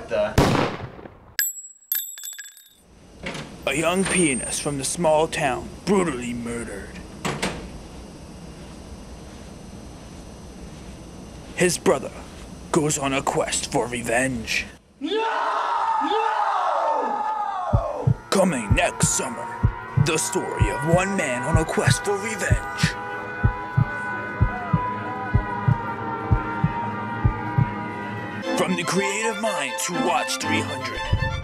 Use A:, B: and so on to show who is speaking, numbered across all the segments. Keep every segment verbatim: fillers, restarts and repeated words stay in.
A: What the?
B: A young pianist from the small town brutally murdered. His brother goes on a quest for revenge.
A: No! No!
B: Coming next summer, the story of one man on a quest for revenge. From the creative minds who watch three hundred.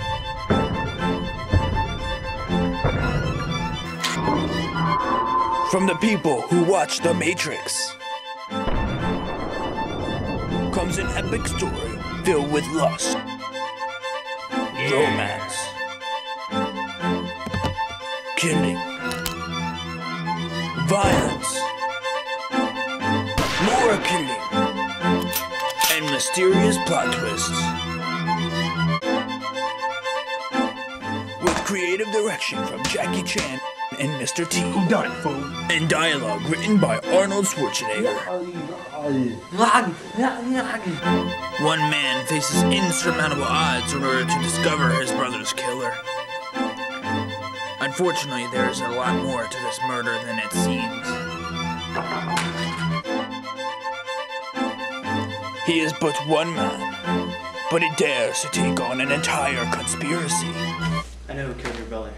B: From the people who watch The Matrix. Comes an epic story filled with lust, yeah. Romance, killing, violence, more killing, and mysterious plot twists. With creative direction from Jackie Chan and Mister T.
A: Who done it, fool?
B: And dialogue written by Arnold Schwarzenegger. One man faces insurmountable odds in order to discover his brother's killer. Unfortunately, there is a lot more to this murder than it seems. He is but one man, but he dares to take on an entire conspiracy.
A: I know who killed your brother.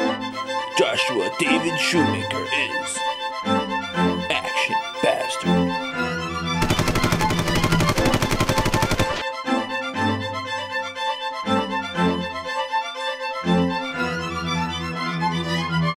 B: Joshua David Shoemaker is Action Bastard.